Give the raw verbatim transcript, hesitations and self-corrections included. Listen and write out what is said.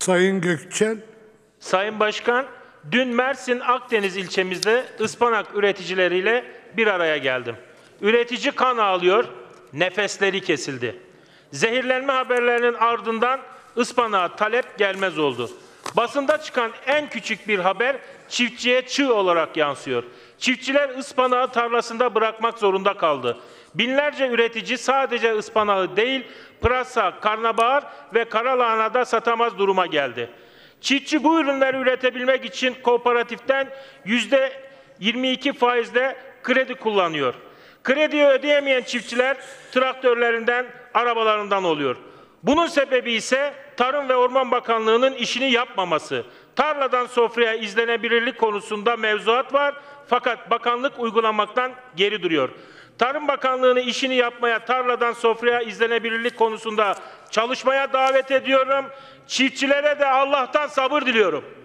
Sayın Gökçel. Sayın Başkan, dün Mersin Akdeniz ilçemizde ıspanak üreticileriyle bir araya geldim. Üretici kan ağlıyor, nefesleri kesildi. Zehirlenme haberlerinin ardından ıspanağa talep gelmez oldu. Basında çıkan en küçük bir haber çiftçiye çığ olarak yansıyor. Çiftçiler ıspanağı tarlasında bırakmak zorunda kaldı. Binlerce üretici sadece ıspanağı değil, pırasa, karnabahar ve karalahana da satamaz duruma geldi. Çiftçi bu ürünleri üretebilmek için kooperatiften yüzde yirmi iki faizle kredi kullanıyor. Krediyi ödeyemeyen çiftçiler traktörlerinden, arabalarından oluyor. Bunun sebebi ise Tarım ve Orman Bakanlığı'nın işini yapmaması. Tarladan sofraya izlenebilirlik konusunda mevzuat var fakat bakanlık uygulamaktan geri duruyor. Tarım Bakanlığı'nı işini yapmaya, tarladan sofraya izlenebilirlik konusunda çalışmaya davet ediyorum. Çiftçilere de Allah'tan sabır diliyorum.